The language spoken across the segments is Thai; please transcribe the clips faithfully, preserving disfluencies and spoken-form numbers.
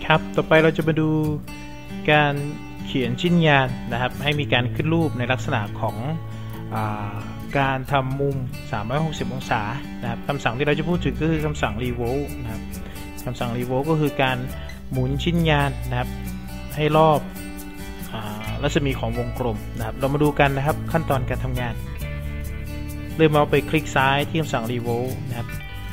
ครับต่อไปเราจะมาดูการเขียนชิ้นงานนะครับให้มีการขึ้นรูปในลักษณะของอาการทำมุมสามร้อยหกสิบองศานะครับคำสั่งที่เราจะพูดถึงก็คือคำสั่ง revolve นะครับคำสั่ง revolve ก็คือการหมุนชิ้นงานนะครับให้รอบรัศมีของวงกลมนะครับเรามาดูกันนะครับขั้นตอนการทำงานเริ่มเอาไปคลิกซ้ายที่คำสั่ง revolve นะครับ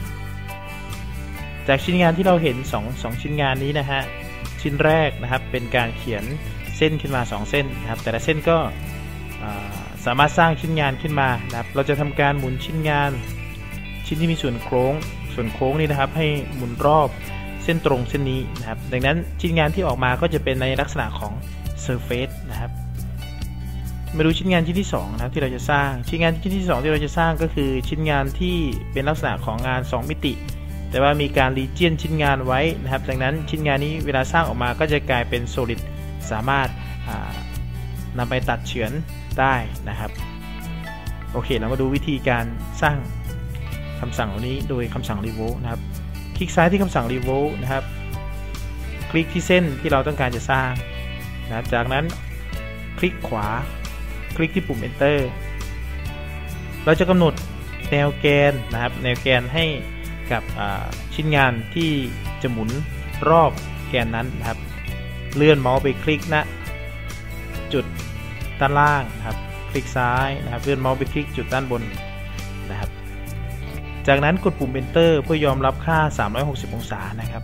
จากชิ้นงานที่เราเห็น2 2ชิ้นงานนี้นะฮะชิ้นแรกนะครับเป็นการเขียนเส้นขึ้นมาสองเส้นนะครับแต่ละเส้นก็สามารถสร้างชิ้นงานขึ้นมานะครับเราจะทำการหมุนชิ้นงานชิ้นที่มีส่วนโค้งส่วนโค้งนี้นะครับให้หมุนรอบเส้นตรงเส้นนี้นะครับดังนั้นชิ้นงานที่ออกมาก็จะเป็นในลักษณะของ surface นะครับมาดูชิ้นงานชิ้นที่สองนะครับที่เราจะสร้างชิ้นงานชิ้นที่สองที่เราจะสร้างก็คือชิ้นงานที่เป็นลักษณะของงานสองมิติแต่ว่ามีการรีเจียนชิ้นงานไว้นะครับดังนั้นชิ้นงานนี้เวลาสร้างออกมาก็จะกลายเป็น solid สามารถนำไปตัดเฉือนได้นะครับโอเคเรามาดูวิธีการสร้างคำสั่งเหล่านี้โดยคำสั่ง revolve นะครับคลิกซ้ายที่คำสั่ง revolve นะครับคลิกที่เส้นที่เราต้องการจะสร้างนะจากนั้นคลิกขวาคลิกที่ปุ่ม enter เราจะกำหนดแนวแกนนะครับแนวแกนให้กับชิ้นงานที่จะหมุนรอบแกนนั้นนะครับเลื่อนเมาส์ไปคลิกณจุดด้านล่างนะครับคลิกซ้ายนะครับเลื่อนเมาส์ไปคลิกจุดด้านบนนะครับจากนั้นกดปุ่ม enter เพื่อยอมรับค่าสามร้อยหกสิบองศานะครับ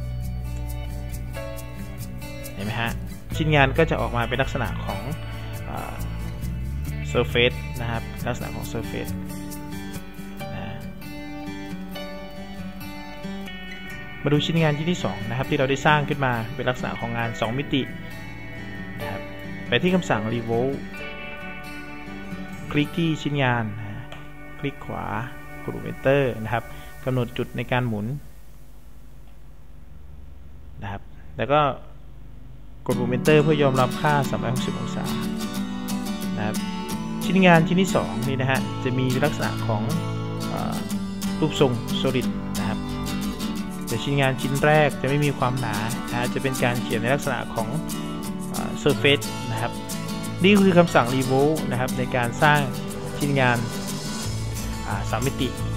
เห็นไหมฮะชิ้นงานก็จะออกมาเป็นลักษณะของ surface นะครับลักษณะของ surfaceมาดูชิ้นงานชิ้นที่สองนะครับที่เราได้สร้างขึ้นมาเป็นลักษณะของงานสองมิตินะครับไปที่คำสั่ง revolve คลิกที่ชิ้นงานคลิกขวากดปุ่ม enter นะครับกำหนดจุดในการหมุนนะครับแล้วก็กดปุ่ม enter เพื่อยอมรับค่าสามร้อยหกสิบองศานะครับชิ้นงานชิ้นที่สองนี่นะฮะจะมีลักษณะของรูปทรง solid นะครับแต่ชิ้นงานชิ้นแรกจะไม่มีความหนานะจะเป็นการเขียนในลักษณะของ surface นะครับนี่คือคำสั่ง revolve นะครับในการสร้างชิ้นงานสามมิติ